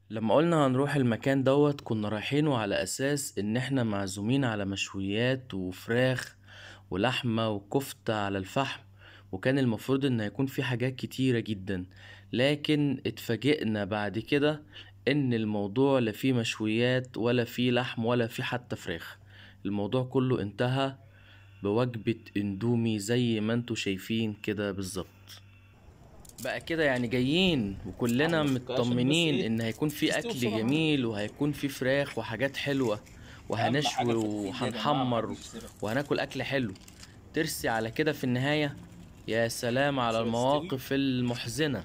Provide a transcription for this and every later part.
لما قلنا هنروح المكان دوت كنا رايحينه على اساس ان احنا معزومين على مشويات وفراخ ولحمة وكفتة على الفحم. وكان المفروض ان هيكون في حاجات كتيرة جدا، لكن اتفاجئنا بعد كده ان الموضوع لا فيه مشويات ولا فيه لحم ولا فيه حتى فراخ. الموضوع كله انتهى بوجبة اندومي زي ما انتوا شايفين كده بالظبط. بقى كده يعني جايين وكلنا عشان بس مطمنين ايه ان هيكون في تستوي اكل بسرعه. جميل وهيكون في فراخ وحاجات حلوة اهم وهنشوي حاجه التدخين ده يا جماعه، وهنحمر محدش يسيبها. وهناكل اكل حلو. ترسي على كده في النهاية. يا سلام على سيبها تستوي. المواقف المحزنة.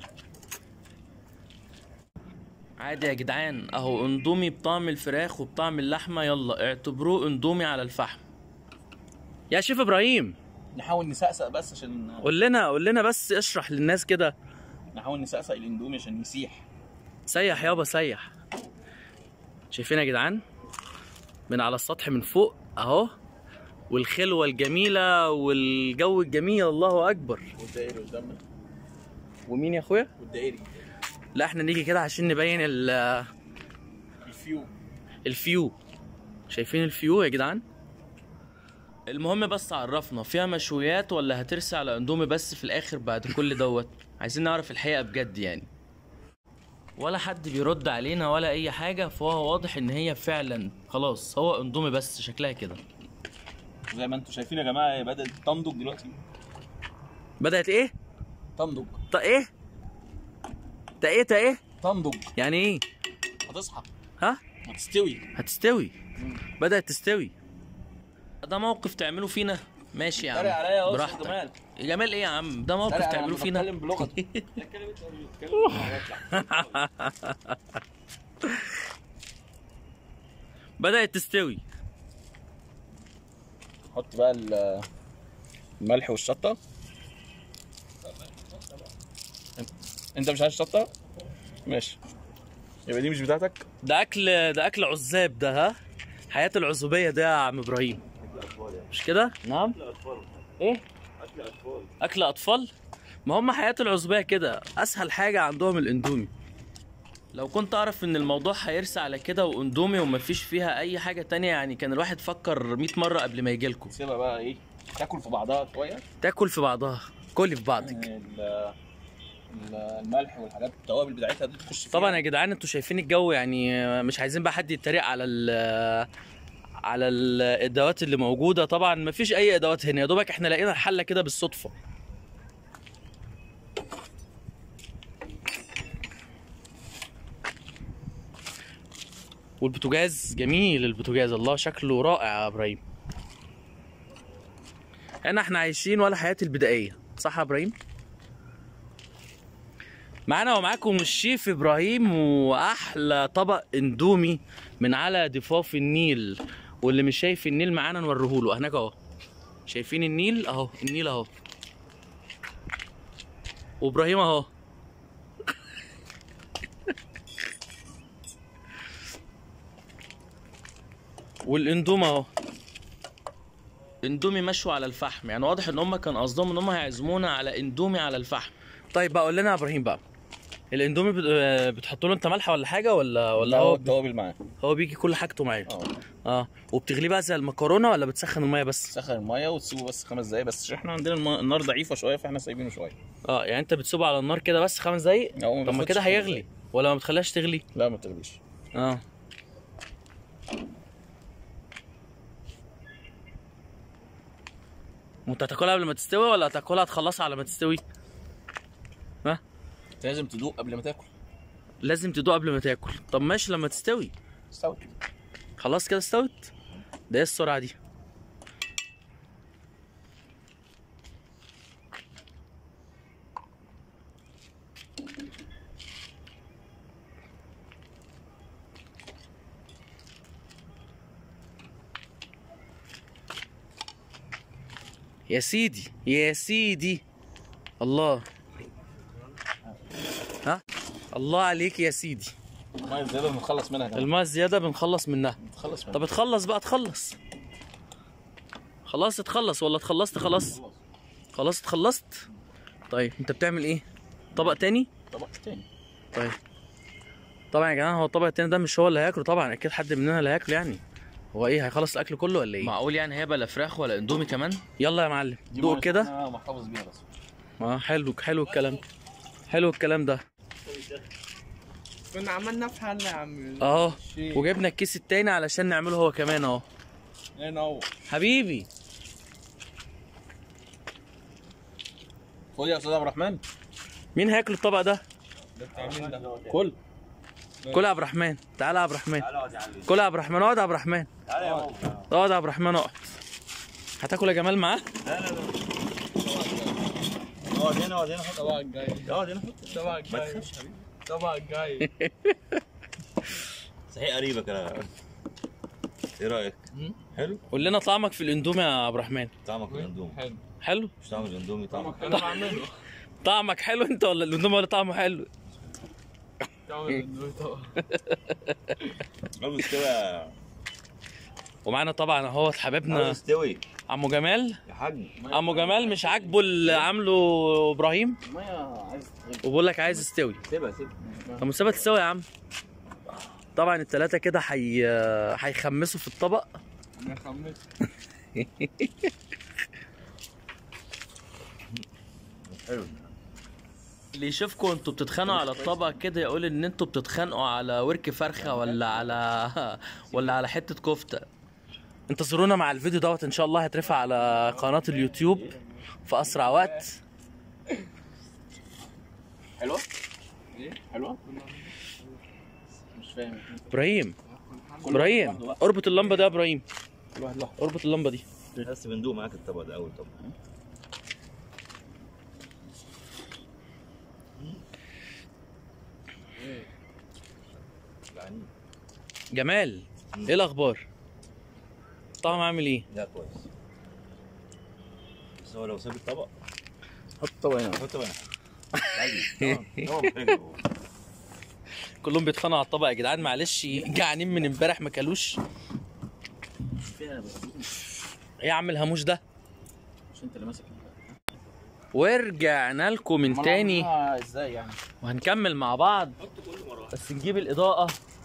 عادي يا جدعان، اهو اندومي بطعم الفراخ وبطعم اللحمة، يلا اعتبروه اندومي على الفحم. يا شيف ابراهيم، نحاول نسقسق بس عشان قول لنا بس اشرح للناس كده. نحاول نسقسق الاندومي عشان يسيح. سيح يابا سيح. شايفين يا جدعان من على السطح من فوق اهو، والخلوة الجميلة والجو الجميل، الله اكبر. والدائري قدامنا. ومين يا اخويا؟ والدائري. لا احنا نيجي كده عشان نبين الفيو. الفيو. شايفين الفيو يا جدعان؟ المهم بس عرفنا فيها مشويات ولا هترسي على اندومي بس في الاخر بعد كل دوت؟ عايزين نعرف الحقيقة بجد يعني. ولا حد بيرد علينا ولا اي حاجة، فهو واضح ان هي فعلا خلاص هو اندومي بس شكلها كده. زي ما انتم شايفين يا جماعه، هي بدات تنضج دلوقتي. بدأت ايه؟ تنضج. ايه؟ ايه؟ تنضج. يعني ايه؟ هتصحى. ها؟ هتستوي. هتستوي. بدأت تستوي. ده موقف تعملوا فينا؟ ماشي يا عم اتريق عليا يا استاذ براحتك. جمال. يا جمال ايه يا عم؟ ده موقف تعملوا فينا؟ بتكلم بلغتي. بدأت تستوي. حط بقى الملح والشطه. انت مش عايز شطه؟ ماشي، يبقى دي مش بتاعتك. ده اكل عزاب ده، ها؟ حياة العزوبية ده يا عم ابراهيم، مش كده؟ نعم. ايه؟ اكل اطفال. ما هم حياة العزوبية كده، اسهل حاجة عندهم الاندومي. لو كنت اعرف ان الموضوع هيرسى على كده واندومي ومفيش فيها اي حاجة تانية، يعني كان الواحد فكر 100 مرة قبل ما يجيلكم. سيبها بقى ايه، تاكل في بعضها شويه. تاكل في بعضها، كلي في بعضك. الملح والحاجات التوابل بتاعتها دي تخش فيها. طبعا يا جدعان انتوا شايفين الجو، يعني مش عايزين بقى حد يتريق على الادوات اللي موجوده. طبعا مفيش اي ادوات هنا، يا دوبك احنا لقينا الحله كده بالصدفه. والبوتاجاز جميل، البوتاجاز الله شكله رائع يا ابراهيم. هنا احنا عايشين ولا حياه البدائيه، صح يا ابراهيم؟ معانا ومعاكم الشيف ابراهيم، واحلى طبق اندومي من على ضفاف النيل. واللي مش شايف النيل معانا نوريهوله هناك اهو. شايفين النيل اهو، النيل اهو، وابراهيم اهو. والاندومي اهو، اندومي مشوا على الفحم. يعني واضح ان هم كان قصدهم ان هم هيعزمونا على اندومي على الفحم. طيب بقى قول لنا يا ابراهيم بقى، الاندومي بتحط له انت ملح ولا حاجه ولا هو هو التوابل معاه. هو بيجي كل حاجته معاه؟ وبتغليه بقى زي المكرونه ولا بتسخن الميه بس؟ تسخن الميه وتسيبه بس 5 دقايق بس، عشان احنا عندنا النار ضعيفه شويه فاحنا سايبينه شويه. يعني انت بتسيبه على النار كده بس 5 دقايق؟ طب ما كده هيغلي ولا ما بتخليهاش تغلي؟ لا ما تغليش. وانت هتاكلها قبل ما تستوي ولا هتاكلها تخلصها على ما تستوي؟ لازم تدوق قبل ما تاكل. لازم تدوق قبل ما تاكل. طب ماشي لما تستوي. استوت. خلاص كده استوت. ده ايه السرعه دي؟ يا سيدي يا سيدي، الله. الله عليك يا سيدي. الميه الزياده بنخلص منها. الميه الزياده بنخلص منها. طب اتخلص بقى، اتخلص. خلاص اتخلص ولا اتخلصت؟ خلاص اتخلصت. طيب انت بتعمل ايه؟ طبق تاني؟ طبق تاني. طيب طبعا يا جدعان هو الطبق التاني ده مش هو اللي هياكله طبعا، اكيد حد مننا اللي هياكله يعني. هو ايه هيخلص الاكل كله ولا ايه؟ معقول يعني هيبقى لا فراخ ولا اندومي كمان؟ يلا يا معلم دوق كده. انا محتفظ بيها بس. حلو الكلام، حلو الكلام ده. كنا عملنا في حل يا عم. وجبنا الكيس التاني علشان نعمله هو كمان اهو. هنا اهو حبيبي. خد يا استاذ عبد الرحمن. مين هياكل الطبق ده؟ ده بتاع مين ده؟ كل كل يا عبد الرحمن، تعالى يا عبد الرحمن. كل يا عبد الرحمن، اقعد يا عبد الرحمن. تعالى يا بابا. اقعد يا عبد الرحمن اقعد. هتاكل يا جمال معاه؟ لا اقعد هنا اقعد هنا. حط طبقك الجاي. اقعد هنا حط طبقك الجاي. ما تخافش حبيبي. طبقك الجاي. صحيح قريبك انا. ايه رايك؟ حلو؟ قول لنا طعمك في الاندومي يا عبد الرحمن. طعمك في الاندومي حلو؟ مش طعم الاندومي طعمك انا بعمله. طعمك حلو انت ولا الاندومي ولا طعمه حلو؟ طعم الاندومي طبعا. مستوي. ومعانا طبعا اهوت حبيبنا مستوي عمو جمال. يا حاج. عمو جمال مش عاجبه اللي عامله ابراهيم الميه عايز وبقول لك عايز استوي. سيبها. طب ما سيبها تستوي يا عم. طبعا التلاتة كده هيخمسوا في الطبق. انا خمست. حلو. اللي يشوفكم انتوا بتتخانقوا على الطبق كده يقول ان انتوا بتتخانقوا على ورك فرخه ولا على حته كفته. انتظرونا مع الفيديو دوت ان شاء الله هيترفع على قناه اليوتيوب في اسرع وقت. حلوه؟ ايه؟ حلوه؟ مش فاهم. ابراهيم اربط اللمبه دي يا ابراهيم. كل واحد لوحده. اربط اللمبه دي. بس بندوق معاك الطبق ده اول طبق. جمال ايه الاخبار؟ طعم عامل ايه؟ لا كويس. بس هو لو ساب الطبق حط الطبق هنا. حط طبق هنا. عادي. كلهم بيتخانقوا على الطبق يا جدعان معلش جعانين من امبارح ما كلوش. ايه يا عم الهاموش ده؟ مش انت اللي ماسك. ورجعنا لكم من تاني ازاي يعني؟ وهنكمل مع بعض بس نجيب الاضاءة.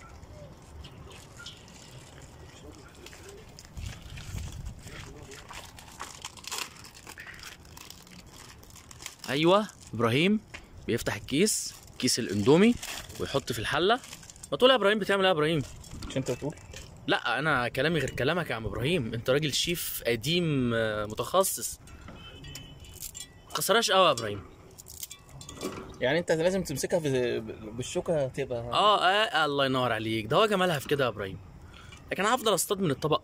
ايوه ابراهيم بيفتح كيس الاندومي ويحط في الحله. ما تقول يا ابراهيم بتعمل ايه يا ابراهيم؟ مش انت بتقول؟ لا انا كلامي غير كلامك يا عم ابراهيم، انت راجل شيف قديم متخصص. كسراش قوي يا ابراهيم. يعني انت لازم تمسكها بالشوكه تبقى. الله ينور عليك، ده هو جمالها في كده يا ابراهيم. لكن انا هفضل اصطاد من الطبق.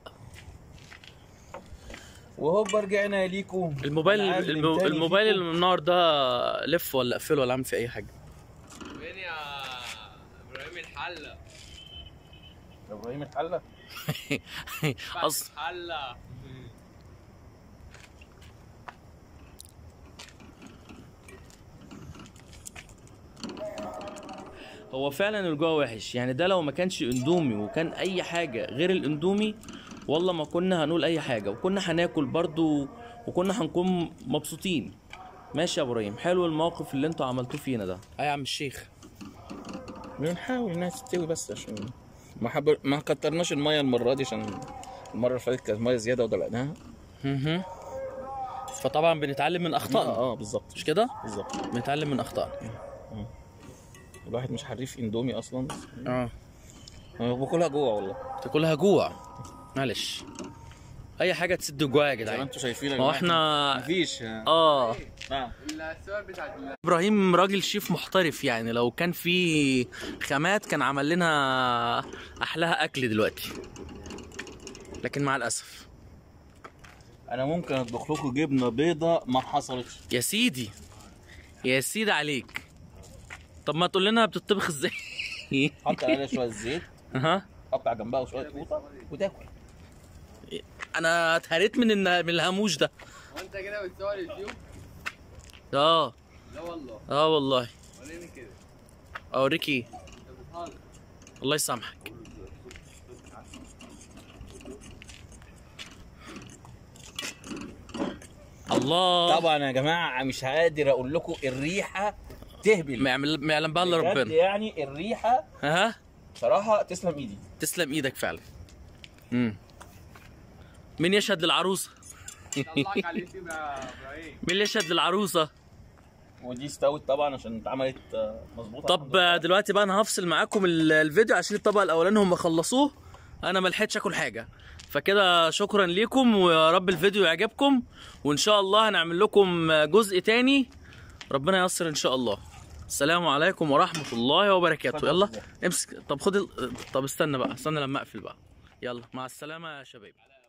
وهوبا رجعنا ليكم. الموبايل النار ده لف ولا اقفله ولا اعمل فيه اي حاجه. فين يا ابراهيم الحله؟ ابراهيم الحله. حله. هو فعلا الجو وحش يعني، ده لو ما كانش اندومي وكان اي حاجه غير الاندومي والله ما كنا هنقول اي حاجه، وكنا هناكل برضو وكنا هنكون مبسوطين. ماشي يا ابراهيم، حلو الموقف اللي انتوا عملتوه فينا ده. يا عم الشيخ بنحاول انها تستوي بس عشان ما كترناش الميه المره دي، عشان المره اللي فاتت كانت ميه زياده ودلقناها. فطبعا بنتعلم من اخطائنا. بالظبط. مش كده؟ بالظبط. بنتعلم من اخطائنا. الواحد مش حريف اندومي اصلا. انا باكلها جوه والله. تاكلها جوع معلش، اي حاجه تسد الجوع يا زي ما جدعان. انتوا شايفين. هو احنا مفيش. نعم. السؤال بتاع ابراهيم راجل شيف محترف يعني، لو كان في خامات كان عمل لنا احلاها اكل دلوقتي، لكن مع الاسف. انا ممكن اطبخ لكم جبنه بيضه ما حصلتش. يا سيدي عليك. طب ما تقول لنا بتطبخ ازاي؟ حط عليها شويه زيت. قطع جنبها شويه قوطه وتاكل. انا اتهريت من الهاموش ده. هو انت كده بتصور اليوتيوب؟ لا والله. والله. وريني كده. اوريك ايه؟ انت بتهزر. الله يسامحك. الله. طبعا يا جماعه مش قادر اقول لكم الريحه تهبل ما يعلم بقى الا بجد ربنا. يعني الريحه ها بصراحه تسلم ايدي. تسلم ايدك فعلا. مين يشهد للعروسه؟ طلعك على اليوتيوب يا ابراهيم. مين اللي يشهد للعروسه؟ ودي استوت طبعا عشان اتعملت مظبوطه. طب دلوقتي بقى انا هفصل معاكم الفيديو عشان الطبق الاولاني هم خلصوه، انا ما لحقتش اكل حاجه. فكده شكرا ليكم، ويا رب الفيديو يعجبكم، وان شاء الله هنعمل لكم جزء تاني، ربنا ييسر ان شاء الله. السلام عليكم ورحمه الله وبركاته. يلا امسك. طب خد طب استنى بقى، استنى لما اقفل بقى. يلا مع السلامه يا شباب.